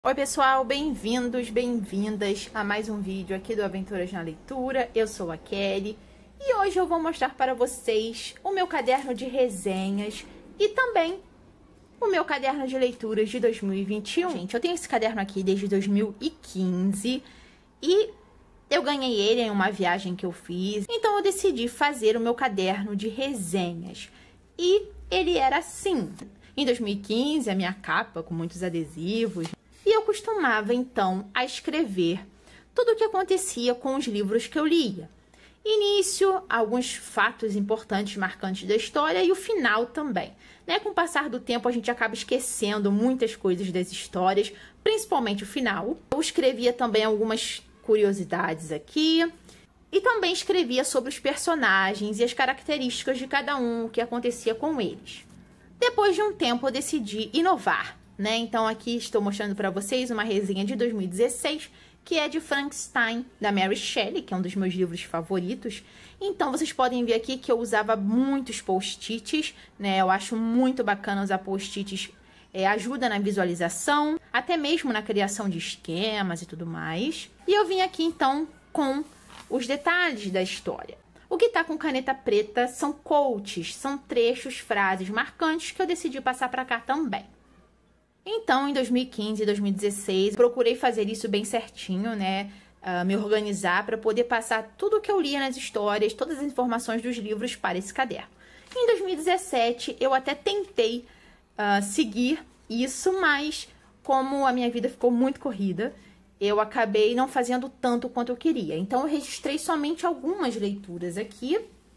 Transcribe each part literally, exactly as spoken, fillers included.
Oi pessoal, bem-vindos, bem-vindas a mais um vídeo aqui do Aventuras na Leitura. Eu sou a Kelly e hoje eu vou mostrar para vocês o meu caderno de resenhas e também o meu caderno de leituras de dois mil e vinte e um. Gente, eu tenho esse caderno aqui desde dois mil e quinze e eu ganhei ele em uma viagem que eu fiz. Então eu decidi fazer o meu caderno de resenhas e ele era assim. Em dois mil e quinze, a minha capa com muitos adesivos. E eu costumava, então, a escrever tudo o que acontecia com os livros que eu lia. Início, alguns fatos importantes, marcantes da história e o final também. Né? Com o passar do tempo, a gente acaba esquecendo muitas coisas das histórias, principalmente o final. Eu escrevia também algumas curiosidades aqui. E também escrevia sobre os personagens e as características de cada um, o que acontecia com eles. Depois de um tempo, eu decidi inovar. Né? Então aqui estou mostrando para vocês uma resenha de dois mil e dezesseis, que é de Frankenstein, da Mary Shelley, que é um dos meus livros favoritos. Então vocês podem ver aqui que eu usava muitos post-its, né? Eu acho muito bacana usar post-its, é, ajuda na visualização, até mesmo na criação de esquemas e tudo mais. E eu vim aqui então com os detalhes da história. O que tá com caneta preta são quotes, são trechos, frases marcantes que eu decidi passar para cá também. Então, em dois mil e quinze e dois mil e dezesseis, procurei fazer isso bem certinho, né? Uh, me organizar para poder passar tudo o que eu lia nas histórias, todas as informações dos livros para esse caderno. Em dois mil e dezessete, eu até tentei uh, seguir isso, mas como a minha vida ficou muito corrida, eu acabei não fazendo tanto quanto eu queria. Então, eu registrei somente algumas leituras aqui,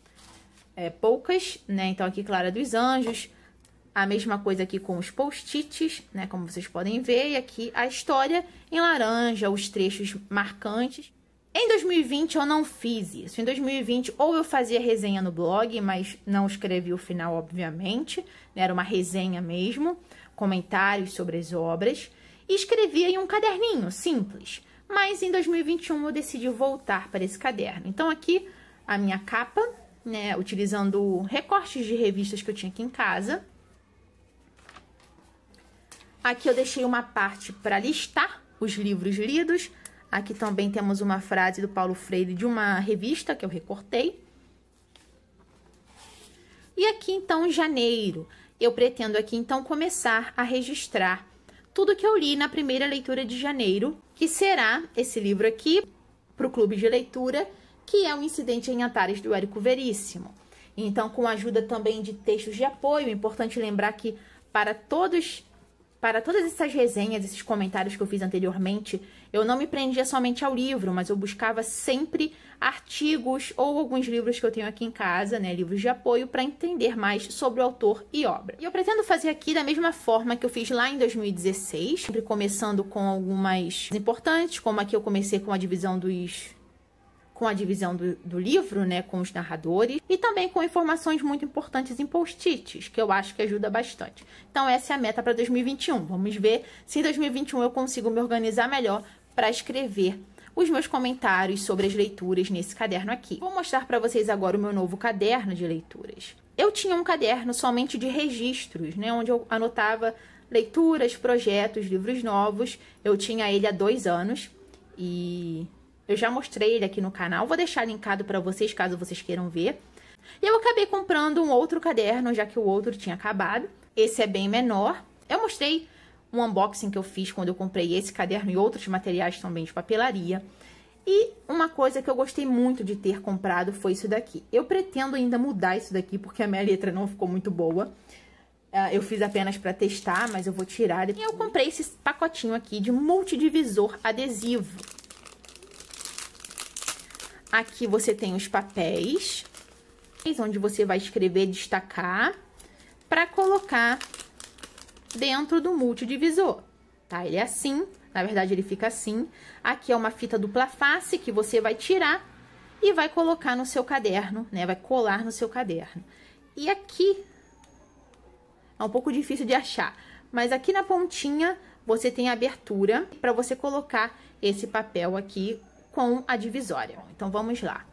é, poucas, né? Então, aqui Clara dos Anjos. A mesma coisa aqui com os post-its, né, como vocês podem ver. E aqui a história em laranja, os trechos marcantes. Em dois mil e vinte eu não fiz isso. Em dois mil e vinte ou eu fazia resenha no blog, mas não escrevi o final, obviamente. Né, era uma resenha mesmo, comentários sobre as obras. E escrevia em um caderninho simples. Mas em dois mil e vinte e um eu decidi voltar para esse caderno. Então aqui a minha capa, né, utilizando recortes de revistas que eu tinha aqui em casa. Aqui eu deixei uma parte para listar os livros lidos. Aqui também temos uma frase do Paulo Freire de uma revista que eu recortei. E aqui, então, em janeiro, eu pretendo aqui, então, começar a registrar tudo que eu li na primeira leitura de janeiro, que será esse livro aqui, para o Clube de Leitura, que é o Incidente em Antares, do Érico Veríssimo. Então, com a ajuda também de textos de apoio, é importante lembrar que para todos... Para todas essas resenhas, esses comentários que eu fiz anteriormente, eu não me prendia somente ao livro, mas eu buscava sempre artigos ou alguns livros que eu tenho aqui em casa, né, livros de apoio, para entender mais sobre o autor e obra. E eu pretendo fazer aqui da mesma forma que eu fiz lá em dois mil e dezesseis, sempre começando com algumas importantes, como aqui eu comecei com a divisão dos... com a divisão do, do livro, né, com os narradores, e também com informações muito importantes em post-its, que eu acho que ajuda bastante. Então, essa é a meta para dois mil e vinte e um. Vamos ver se em dois mil e vinte e um eu consigo me organizar melhor para escrever os meus comentários sobre as leituras nesse caderno aqui. Vou mostrar para vocês agora o meu novo caderno de leituras. Eu tinha um caderno somente de registros, né, onde eu anotava leituras, projetos, livros novos. Eu tinha ele há dois anos e... eu já mostrei ele aqui no canal, vou deixar linkado para vocês, caso vocês queiram ver. E eu acabei comprando um outro caderno, já que o outro tinha acabado. Esse é bem menor. Eu mostrei um unboxing que eu fiz quando eu comprei esse caderno e outros materiais também de papelaria. E uma coisa que eu gostei muito de ter comprado foi isso daqui. Eu pretendo ainda mudar isso daqui, porque a minha letra não ficou muito boa. Eu fiz apenas para testar, mas eu vou tirar. E eu comprei esse pacotinho aqui de multidivisor adesivo. Aqui você tem os papéis, onde você vai escrever, destacar, para colocar dentro do multidivisor, tá? Ele é assim, na verdade ele fica assim. Aqui é uma fita dupla face que você vai tirar e vai colocar no seu caderno, né? Vai colar no seu caderno. E aqui, é um pouco difícil de achar, mas aqui na pontinha você tem a abertura para você colocar esse papel aqui com a divisória. Então, vamos lá.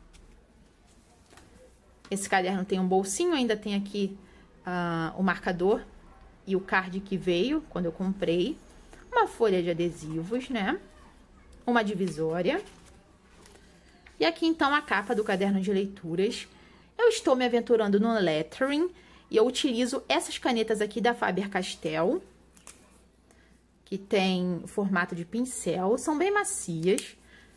Esse caderno tem um bolsinho, ainda tem aqui uh, o marcador e o card que veio quando eu comprei. uma folha de adesivos, né? Uma divisória. E aqui, então, a capa do caderno de leituras. Eu estou me aventurando no lettering e eu utilizo essas canetas aqui da Faber-Castell, que tem formato de pincel, são bem macias.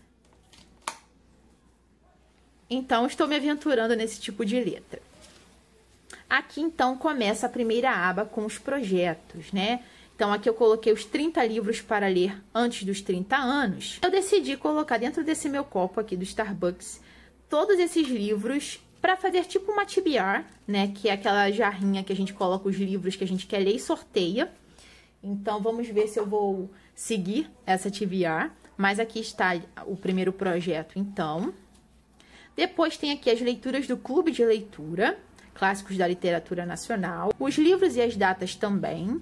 Então, estou me aventurando nesse tipo de letra. Aqui, então, começa a primeira aba com os projetos, né? Então, aqui eu coloquei os trinta livros para ler antes dos trinta anos. Eu decidi colocar dentro desse meu copo aqui do Starbucks todos esses livros para fazer tipo uma T B R, né? Que é aquela jarrinha que a gente coloca os livros que a gente quer ler e sorteia. Então, vamos ver se eu vou seguir essa T B R. Mas aqui está o primeiro projeto, então. Depois tem aqui as leituras do Clube de Leitura, clássicos da literatura nacional. Os livros e as datas também.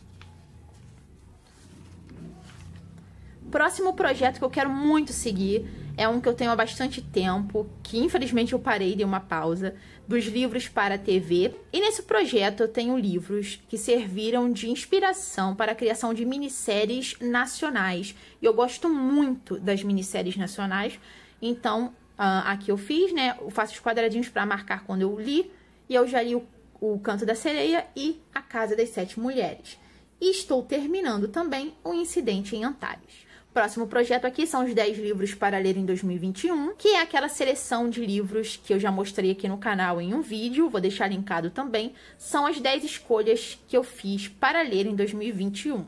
Próximo projeto que eu quero muito seguir é um que eu tenho há bastante tempo, que infelizmente eu parei, dei uma pausa, dos livros para a T V. E nesse projeto eu tenho livros que serviram de inspiração para a criação de minisséries nacionais. E eu gosto muito das minisséries nacionais, então uh, aqui eu fiz, né? Eu faço os quadradinhos para marcar quando eu li, e eu já li o, o Canto da Sereia e A Casa das Sete Mulheres. E estou terminando também O Incidente em Antares. Próximo projeto aqui são os dez livros para ler em dois mil e vinte e um, que é aquela seleção de livros que eu já mostrei aqui no canal em um vídeo, vou deixar linkado também. São as dez escolhas que eu fiz para ler em dois mil e vinte e um.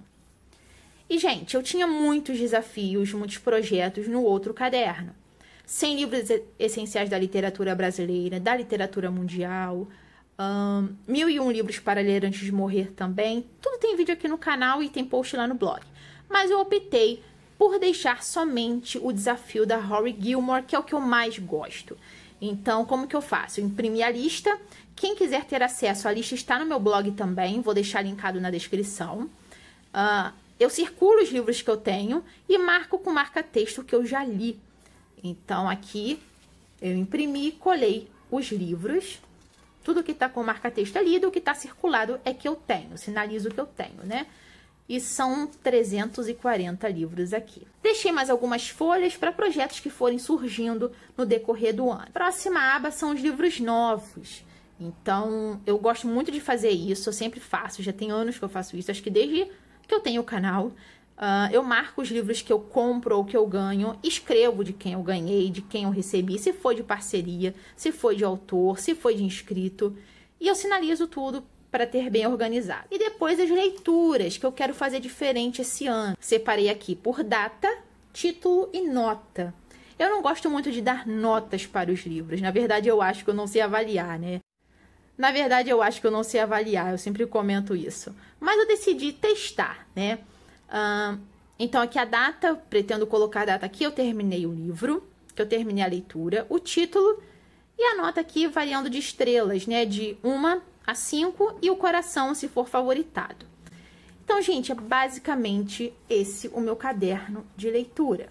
E, gente, eu tinha muitos desafios, muitos projetos no outro caderno. cem livros essenciais da literatura brasileira, da literatura mundial, um, mil e um livros para ler antes de morrer também. Tudo tem vídeo aqui no canal e tem post lá no blog. Mas eu optei por deixar somente o desafio da Rory Gilmore, que é o que eu mais gosto. Então, como que eu faço? Eu imprimi a lista. Quem quiser ter acesso à lista está no meu blog também, vou deixar linkado na descrição. Uh, eu circulo os livros que eu tenho e marco com marca-texto que eu já li. Então, aqui eu imprimi e colei os livros. Tudo que está com marca-texto é lido, o que está circulado é que eu tenho, sinalizo que eu tenho, né? E são trezentos e quarenta livros aqui. Deixei mais algumas folhas para projetos que forem surgindo no decorrer do ano. Próxima aba são os livros novos. Então, eu gosto muito de fazer isso, eu sempre faço, já tem anos que eu faço isso, acho que desde que eu tenho o canal. Uh, eu marco os livros que eu compro ou que eu ganho, escrevo de quem eu ganhei, de quem eu recebi, se foi de parceria, se foi de autor, se foi de inscrito. E eu sinalizo tudo para ter bem organizado. E depois as leituras, que eu quero fazer diferente esse ano. Separei aqui por data, título e nota. Eu não gosto muito de dar notas para os livros. Na verdade, eu acho que eu não sei avaliar, né? Na verdade, eu acho que eu não sei avaliar. Eu sempre comento isso. Mas eu decidi testar, né? Uh, então, aqui a data. Pretendo colocar a data que eu terminei o livro. Que eu terminei a leitura. O título. E a nota aqui variando de estrelas, né? De uma a cinco e o coração se for favoritado. Então, gente, é basicamente esse o meu caderno de leitura,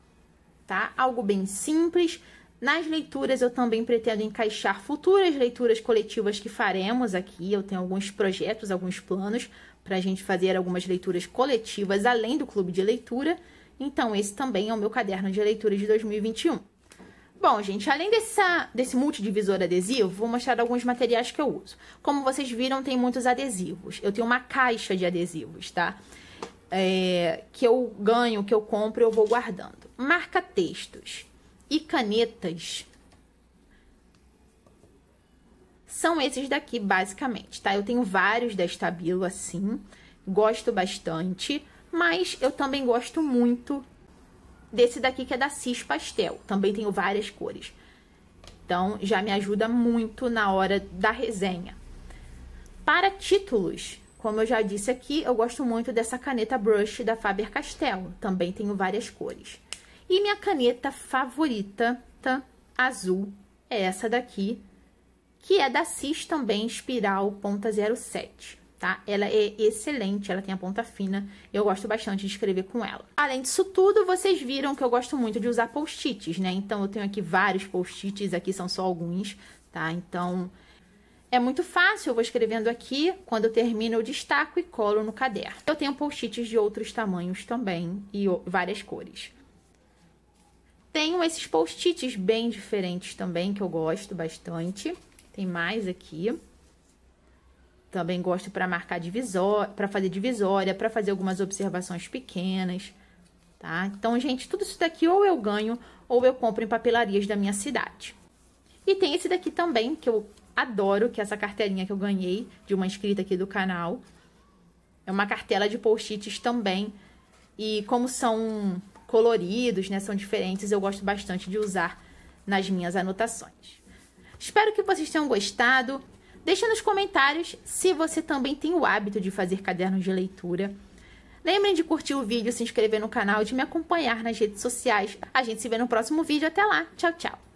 tá? Algo bem simples. Nas leituras eu também pretendo encaixar futuras leituras coletivas que faremos aqui. Eu tenho alguns projetos, alguns planos para a gente fazer algumas leituras coletivas além do clube de leitura. Então, esse também é o meu caderno de leitura de dois mil e vinte e um. Bom, gente, além dessa, desse multidivisor adesivo, vou mostrar alguns materiais que eu uso. Como vocês viram, tem muitos adesivos. Eu tenho uma caixa de adesivos, tá? É, que eu ganho, que eu compro, eu vou guardando. Marca-textos e canetas são esses daqui, basicamente, tá? Eu tenho vários da Stabilo, assim, gosto bastante, mas eu também gosto muito desse daqui que é da Cis Pastel. Também tenho várias cores. Então, já me ajuda muito na hora da resenha. Para títulos, como eu já disse aqui, eu gosto muito dessa caneta Brush da Faber-Castell. Também tenho várias cores. E minha caneta favorita, tá, azul, é essa daqui, que é da Cis também, Espiral ponta zero sete. Tá? Ela é excelente, ela tem a ponta fina, eu gosto bastante de escrever com ela. Além disso tudo, vocês viram que eu gosto muito de usar post-its, né? Então, eu tenho aqui vários post-its, aqui são só alguns, tá? Então, É muito fácil, eu vou escrevendo aqui, quando eu termino eu destaco e colo no caderno. Eu tenho post-its de outros tamanhos também e várias cores. Tenho esses post-its bem diferentes também, que eu gosto bastante. Tem mais aqui. Também gosto para marcar divisória, para fazer divisória, para fazer algumas observações pequenas, tá? Então, gente, tudo isso daqui ou eu ganho ou eu compro em papelarias da minha cidade. E tem esse daqui também, que eu adoro, que é essa cartelinha que eu ganhei de uma inscrita aqui do canal. É uma cartela de post-its também. E como são coloridos, né, são diferentes, eu gosto bastante de usar nas minhas anotações. Espero que vocês tenham gostado. Deixa nos comentários se você também tem o hábito de fazer cadernos de leitura. Lembrem de curtir o vídeo, se inscrever no canal e de me acompanhar nas redes sociais. A gente se vê no próximo vídeo. Até lá. Tchau, tchau.